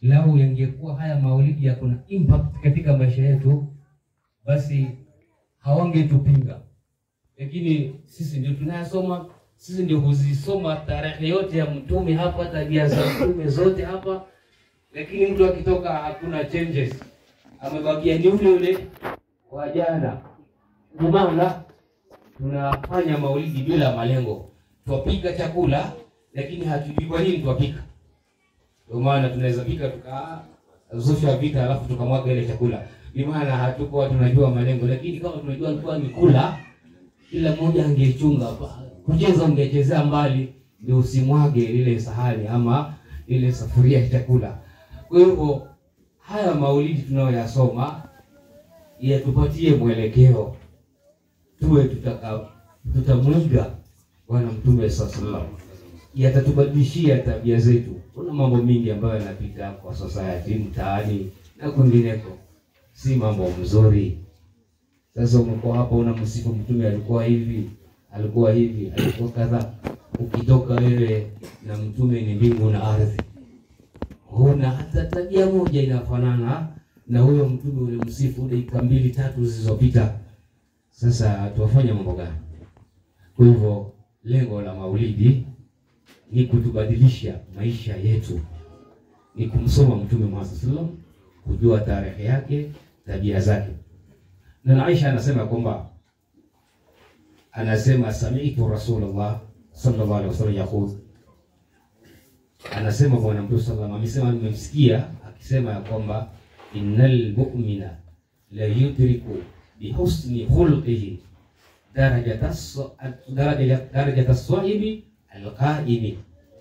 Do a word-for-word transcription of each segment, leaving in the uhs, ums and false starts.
lau yangekuwa haya maulidi yako na impact katika maisha yetu, basi hawangetupinga. Lakini sisi ndio tunayasoma, sisi ndio huzisoma tarehe yote ya mtume hapa, tabia za mtume zote hapa, lakini mtu akitoka hakuna changes, amebakia ni ule ule wa jana. Kwa maana tunafanya maulidi bila malengo. Twapika chakula lakini hatujui kwa nini twapika. Kwa maana tunaweza pika tukazusha vita alafu tukamwaga ile chakula. Kwa maana hatukuwa tunajua malengo, lakini kama tunajua alikuwa ni kula, kila mmoja angechunga. Kucheza ungechezea mbali ndio usimwage ile sahani ama ile sufuria ya chakula. Kwa hivyo haya maulidi tunayoyasoma yatupatie mwelekeo, tuwe tutaka tutamwiga Bwana Mtume sallallahu alaihi wasallam, yatatubadilishia tabia zetu. Kuna mambo mingi ambayo yanapita kwa society, mtaani na kwingineko, si mambo mzuri. Sasa umekuwa hapa unamsifu mtume, alikuwa hivi, alikuwa hivi, alikuwa kadha. Ukitoka wewe na mtume ni mbingu na ardhi, huna hata tabia moja inafanana na huyo mtume ule msifu dakika mbili tatu zilizopita. Sasa tuwafanya mambo gani? Kwa hivyo lengo la maulidi ni kutubadilisha maisha yetu, ni kumsoma mtume Muhammad sallallahu alaihi wasallam, kujua tarehe yake, tabia zake. Na Aisha anasema kwamba anasema sami'tu Rasulullah sallallahu alaihi wasallam yaqul, anasema Bwana Mtume sallallahu alaihi wasallam amesema, nimemsikia akisema ya kwamba innal mu'mina la yudriku bi husni khulqihi darajatas darajat darajatas sahibi al-qa'imi.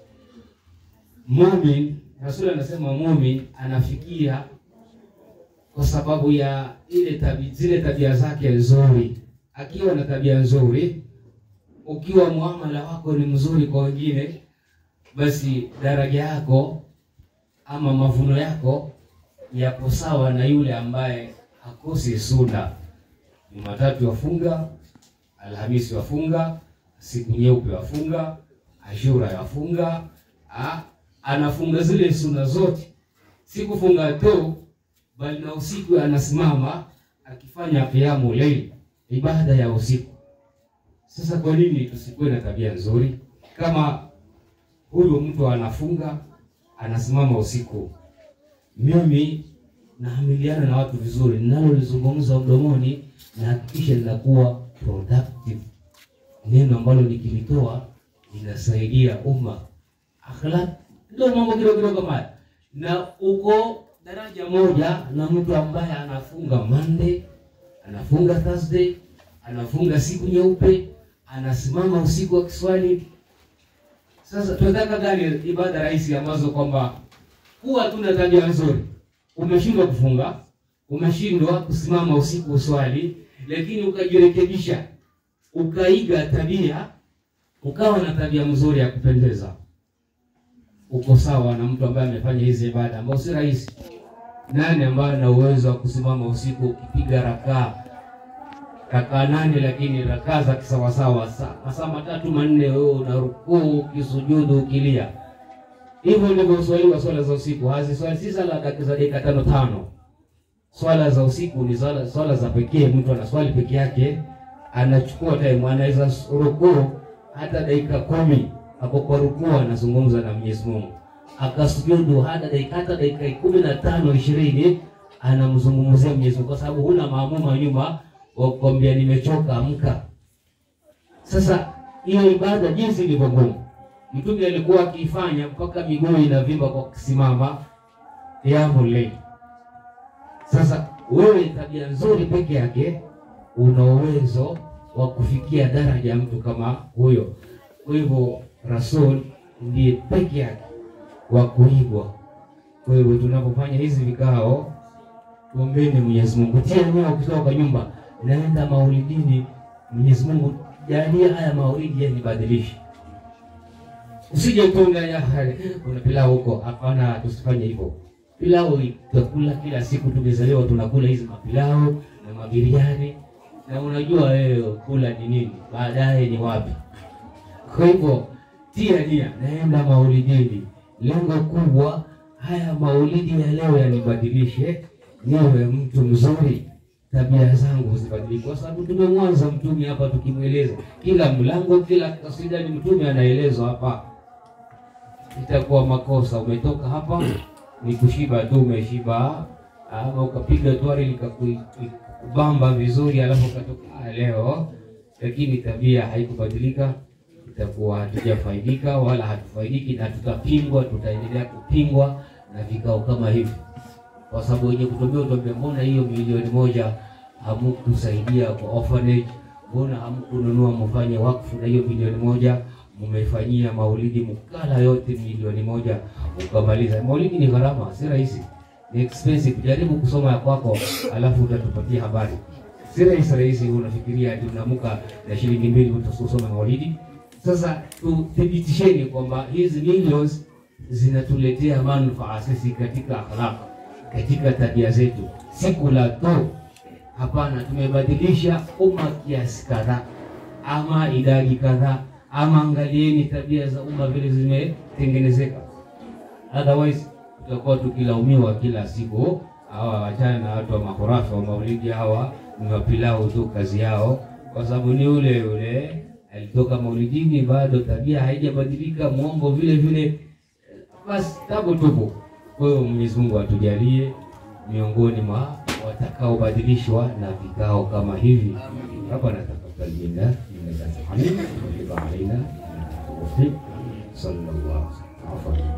Mu'min, Rasul anasema mu'min anafikia kwa sababu ya ile tabia, zile tabia zake nzuri. Akiwa na tabia nzuri, ukiwa muamala wako ni mzuri kwa wengine, basi daraja yako ama mavuno yako yapo sawa na yule ambaye hakosi sunna. Jumatatu wafunga, Alhamisi wafunga, siku nyeupe wafunga, Ashura wafunga, ah, anafunga zile sunna zote. Si kufunga tu, bali na usiku anasimama akifanya qiyamu layl, ibada ya usiku. Sasa kwa nini tusikuwe na tabia nzuri? Kama huyo mtu anafunga, anasimama usiku, mimi naamiliana na watu vizuri, ninalolizungumza mdomoni na hakikisha linakuwa productive, neno ambalo nikilitoa linasaidia umma. Akhlaq ndio mambo kidogo kidogo kama haya. Na uko daraja moja na mtu ambaye anafunga Monday, anafunga Thursday, anafunga siku nyeupe, anasimama usiku wa kiswali. Sasa tunataka gani ibada rahisi ambazo kwamba kuwa tuna tabia nzuri? Umeshindwa kufunga, umeshindwa kusimama usiku uswali, lakini ukajirekebisha, ukaiga tabia, ukawa na tabia nzuri ya kupendeza, uko sawa na mtu ambaye amefanya hizi ibada ambazo si rahisi. Nani ambaye ana uwezo wa kusimama usiku ukipiga rakaa rakaa nane, lakini rakaa za kisawa sawa, masaa matatu manne, wewe una rukuu, kisujudu, ukilia? Hivyo ndivyo swali swala za usiku. Hazi swali si sala dakika tano tano. Swala za usiku ni swala, swala za pekee. Mtu anaswali peke yake, anachukua time, anaweza rukuu hata dakika kumi, hapo kwa rukuu anazungumza na Mwenyezi Mungu. Akasujudu hata dakika hata dakika kumi na tano ishirini, anamzungumzia Mwenyezi Mungu, kwa sababu huna maamuma nyuma wakwambia nimechoka, amka. Sasa hiyo ibada jinsi ilivyo ngumu, Mtume alikuwa akifanya mpaka miguu inavimba kwa kusimama qiyamul layl. Sasa wewe tabia nzuri peke yake una uwezo wa kufikia daraja ya mtu kama huyo. Kwa hivyo Rasul ndiye peke yake wa kuigwa. Kwa hivyo tunapofanya hizi vikao, tuombeni Mwenyezi Mungu. Tia nia ukitoka nyumba, naenda maulidini, Mwenyezi Mungu jalia haya maulidi yanibadilishe. Usije tunga ya hali kuna pilau huko, hapana, tusifanye hivyo. Pilau tutakula kila siku, tumezaliwa tunakula hizi mapilau na mabiriani, na unajua wewe kula ni nini, baadaye ni wapi. Kwa hivyo tia nia, naenda maulidini, lengo kubwa haya maulidi ya leo yanibadilishe niwe mtu mzuri, tabia zangu zibadilike, kwa sababu tumemwanza mtume hapa tukimweleza kila mlango, kila kasida ni mtume anaelezwa hapa. Itakuwa makosa umetoka hapa ni kushiba tu, umeshiba ama ukapiga twari likakubamba vizuri alafu ukatoka leo, lakini tabia haikubadilika, itakuwa hatujafaidika wala hatufaidiki, na tutapingwa, tutaendelea kupingwa na vikao kama hivi, kwa sababu wenye kutumia utombe, mbona hiyo milioni moja hamkusaidia kwa orphanage? Mbona hamkununua mfanye wakfu na hiyo milioni moja mmefanyia maulidi mkala yote milioni moja ukamaliza? Maulidi ni gharama, si rahisi, ni expensive. Jaribu kusoma ya kwako alafu utatupatia habari. Si rahisi rahisi unafikiria ati unaamka na shilingi mbili utasoma maulidi. Sasa tuthibitisheni kwamba hizi millions zinatuletea manufaa sisi katika akhlaq, katika tabia zetu, si kula tu. Hapana, tumebadilisha umma kiasi kadhaa ama idadi kadhaa, ama angalieni tabia za umma vile zimetengenezeka. Otherwise tutakuwa tukilaumiwa kila siku. Hawa wachana na watu wa makhurafa wa maulidi, hawa ni wapilau tu kazi yao, kwa sababu ni ule ule alitoka maulidini, bado tabia haijabadilika, muongo vile vile, basi tabu tupu. Kwa hiyo Mwenyezi Mungu atujalie miongoni mwa watakaobadilishwa na vikao kama hivi. Hapa nataka jinda inaweza kuhamia kwa alaina sallallahu alaihi wasallam.